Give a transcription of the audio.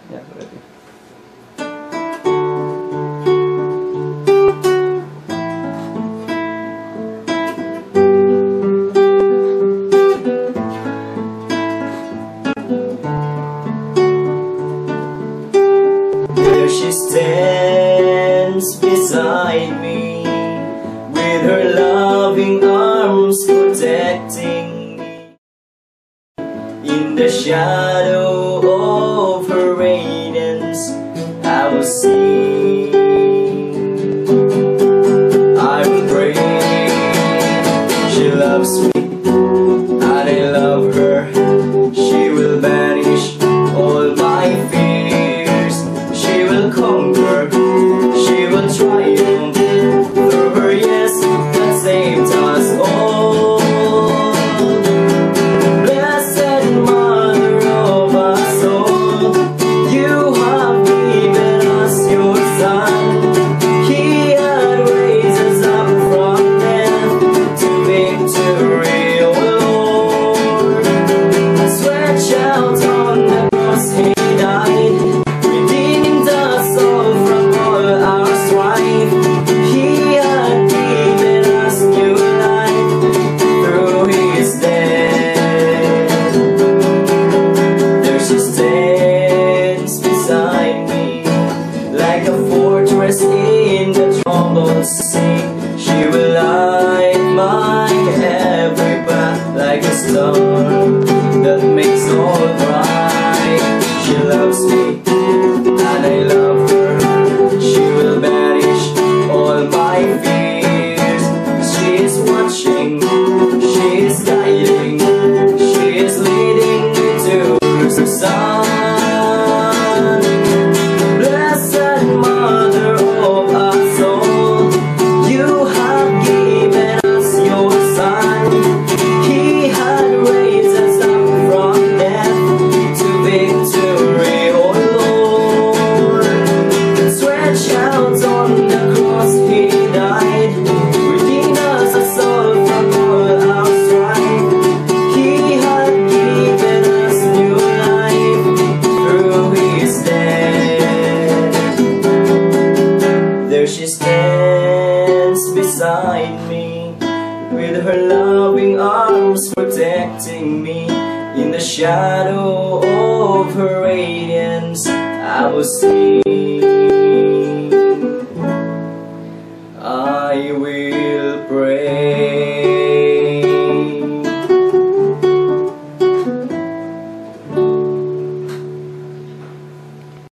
Yeah, ready. There she stands beside me, with her loving arms protecting me. In the shadow of her radiance, I will sing, I will pray. She loves me, and I love her. She will banish all my fears. She will conquer, she will triumph. Through her yes that saved us all. Blessed Mother of us all, you have given us your Son. He had raised us up from death to victory, O Lord. Stretch out on the cross he died, redeemed us all from all our strife. He had given us new life through his death. There she stands beside me, like a fortress in the troubled sea. She will light my every path, like a star that makes all bright. She loves me, and I love her. She will banish all my fears. She is watching, she is guiding, she is leading me to her Son. Blessed Mother of us all, you have given us your Son. He had raised us up from death to victory, O Lord. Stretch out on the cross he died, redeemed us all from all our strife. He had given us new life through his death. There she stands beside me, with her loving arms protecting me. In the shadow of her radiance, I will sing.